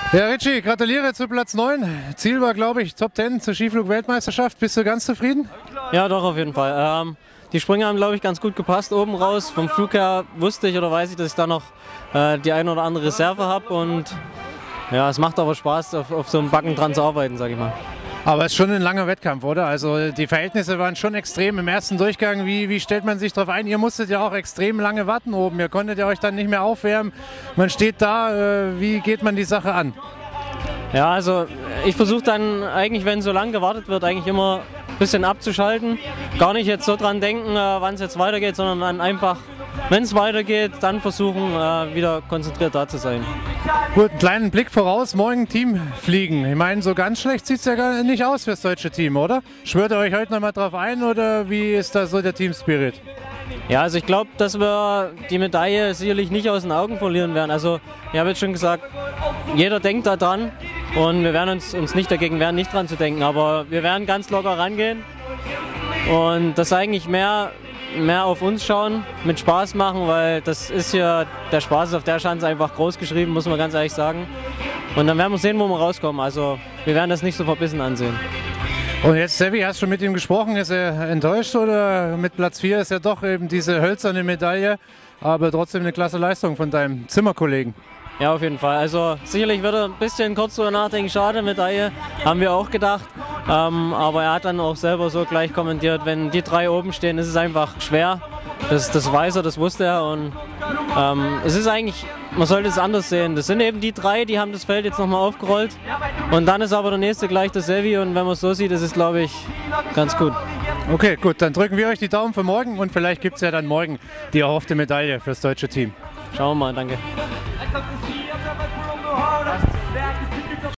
Ja, Richie, gratuliere zu Platz 9. Ziel war, glaube ich, Top 10 zur Skiflug-Weltmeisterschaft. Bist du ganz zufrieden? Ja, doch, auf jeden Fall. Die Sprünge haben, glaube ich, ganz gut gepasst oben raus. Vom Flug her wusste ich oder weiß ich, dass ich da noch die eine oder andere Reserve habe. Und ja, es macht aber Spaß, auf so einem Backen dran zu arbeiten, sage ich mal. Aber es ist schon ein langer Wettkampf, oder? Also die Verhältnisse waren schon extrem im ersten Durchgang. Wie stellt man sich darauf ein? Ihr musstet ja auch extrem lange warten oben. Ihr konntet ja euch dann nicht mehr aufwärmen. Man steht da. Wie geht man die Sache an? Ja, also ich versuche dann eigentlich, wenn so lange gewartet wird, eigentlich immer ein bisschen abzuschalten. Gar nicht jetzt so dran denken, wann es jetzt weitergeht, sondern dann einfach, wenn es weitergeht, dann versuchen, wieder konzentriert da zu sein. Gut, einen kleinen Blick voraus, morgen Team fliegen. Ich meine, so ganz schlecht sieht es ja gar nicht aus für das deutsche Team, oder? Schwört ihr euch heute nochmal drauf ein oder wie ist da so der Team-Spirit? Ja, also ich glaube, dass wir die Medaille sicherlich nicht aus den Augen verlieren werden. Also ich habe jetzt schon gesagt, jeder denkt da dran und wir werden uns nicht dagegen wehren, nicht dran zu denken. Aber wir werden ganz locker rangehen und das eigentlich mehr auf uns schauen, mit Spaß machen, weil das ist hier, der Spaß ist auf der Schanze einfach groß geschrieben, muss man ganz ehrlich sagen. Und dann werden wir sehen, wo wir rauskommen. Also wir werden das nicht so verbissen ansehen. Und jetzt, Sevi, hast du schon mit ihm gesprochen? Ist er enttäuscht oder mit Platz 4 ist ja doch eben diese hölzerne Medaille, aber trotzdem eine klasse Leistung von deinem Zimmerkollegen? Ja, auf jeden Fall. Also sicherlich wird er ein bisschen kurz drüber nachdenken, schade, Medaille, haben wir auch gedacht. Aber er hat dann auch selber so gleich kommentiert, wenn die 3 oben stehen, ist es einfach schwer. Das weiß er, das wusste er und es ist eigentlich, man sollte es anders sehen. Das sind eben die 3, die haben das Feld jetzt nochmal aufgerollt und dann ist aber der nächste gleich der Sevi und wenn man es so sieht, ist es, glaube ich, ganz gut. Okay, gut, dann drücken wir euch die Daumen für morgen und vielleicht gibt es ja dann morgen die erhoffte Medaille fürs deutsche Team. Schauen wir mal, danke.